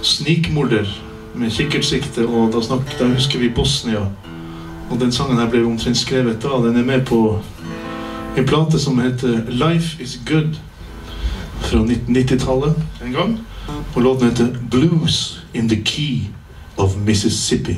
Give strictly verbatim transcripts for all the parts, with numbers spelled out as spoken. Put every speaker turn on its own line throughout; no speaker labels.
Snikmorder med kikkertsikte, og da, snak, da husker vi Bosnia. Og den sangen her ble omtrent skrevet da. Den er med på en plate som heter Life is Good fra nitten-nittitallet en gang. Og låten heter Blues in the Key of Mississippi.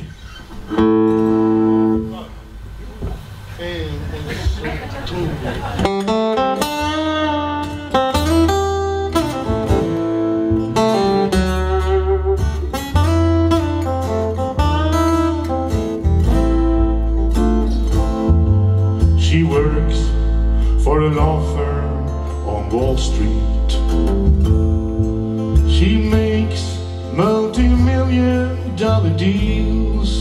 She works for a law firm on Wall Street. She makes multi-million dollar deals.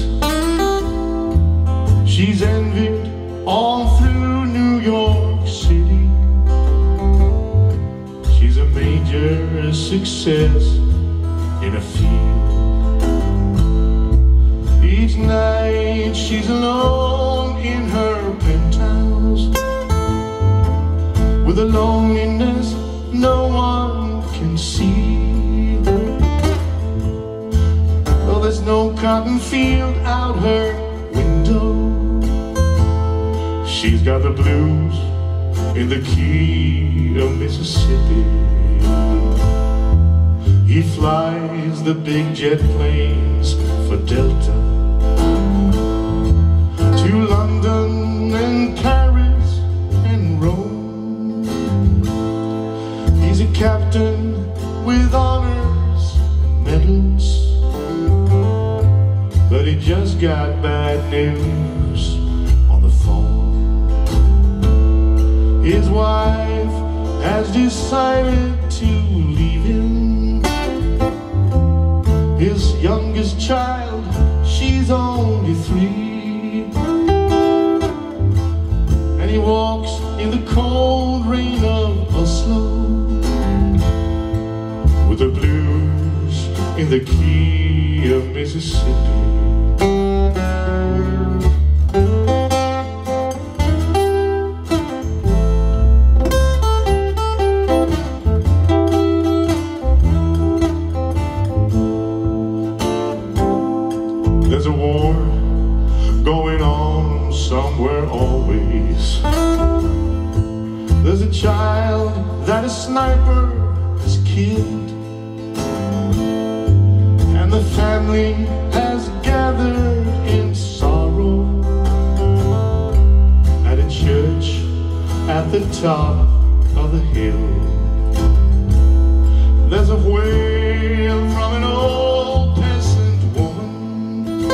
She's envied all through New York City. She's a major success in a field. Each night she's alone in her penthouse, with a loneliness no one can see. Well, there's no cotton field out her window. She's got the blues in the key of Mississippi. He flies the big jet planes for Delta to London and Paris and Rome. He's a captain with honors and medals, but he just got bad news on the phone. His wife has decided to leave him. His youngest child, she's only three, and he walks in the cold rain of Oslo with the blues in the key of Mississippi. There's a war going on somewhere always. There's a child that a sniper has killed, and the family has gathered in sorrow at a church at the top of the hill. There's a wail from an old peasant woman.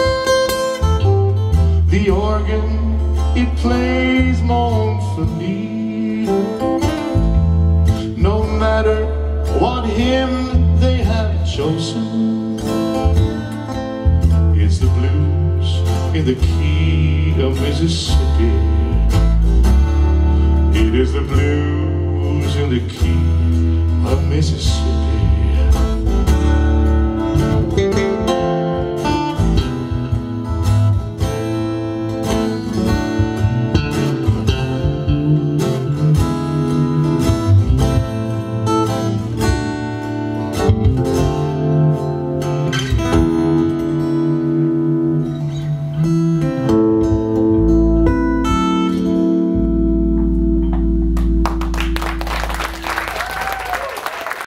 The organ, it plays mournfully. No matter what hymn they have chosen, it's the blues in the key of Mississippi. It is the blues in the key of Mississippi.